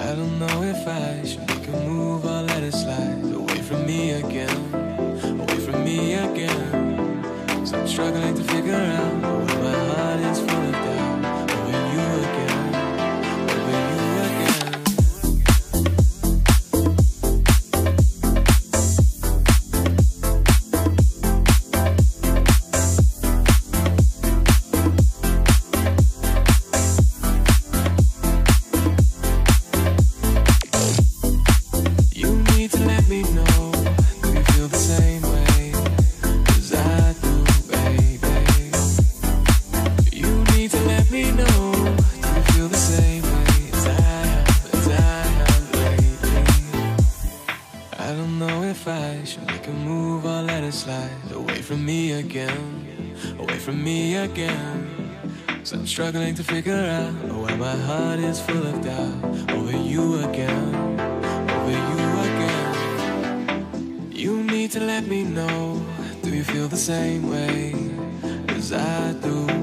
I don't know if I should make a move or let it slide. Away from me again, away from me again. So I'm struggling to figure out why my heart is full of doubt. Over you again, over you again. Struggling to figure out why my heart is full of doubt. Over you again, over you again. You need to let me know. Do you feel the same way as I do?